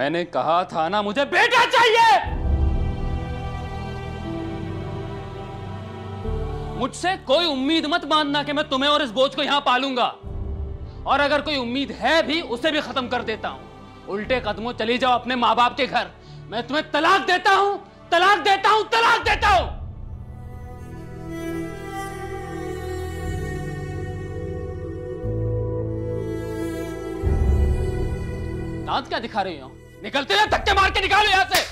मैंने कहा था ना मुझे बेटा चाहिए। मुझसे कोई उम्मीद मत बांधना कि मैं तुम्हें और इस बोझ को यहां पालूंगा, और अगर कोई उम्मीद है भी उसे भी खत्म कर देता हूं। उल्टे कदमों चली जाओ अपने माँ बाप के घर। मैं तुम्हें तलाक देता हूं, तलाक देता हूं, तलाक देता हूं। दांत क्या दिखा रही हो? निकलते हैं, धक्के मार के निकालो यहां से।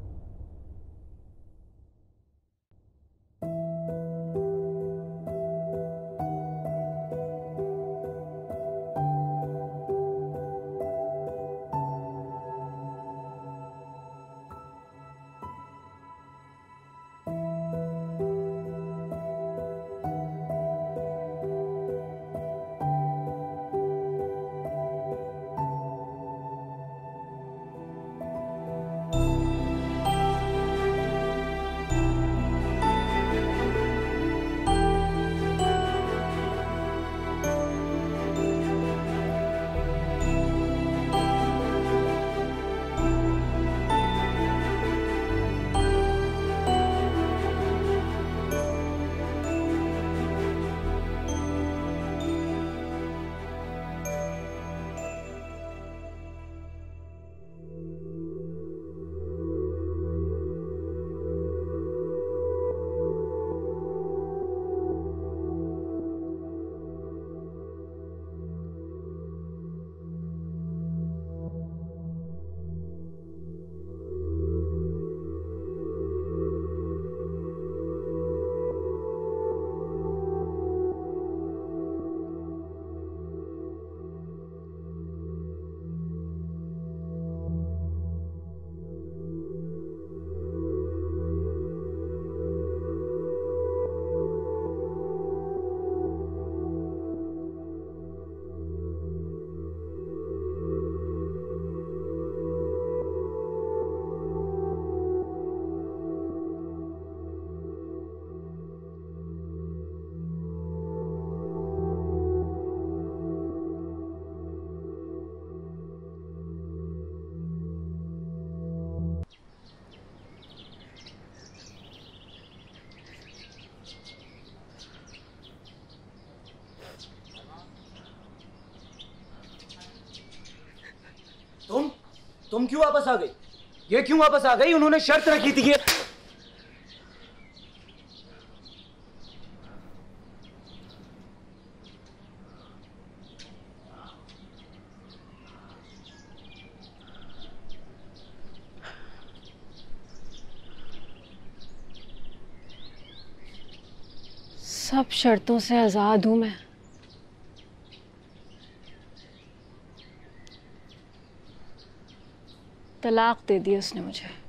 तुम क्यों वापस आ गई? ये क्यों वापस आ गई? उन्होंने शर्त रखी थी कि सब शर्तों से आजाद हूं मैं। तलाक दे दी उसने मुझे।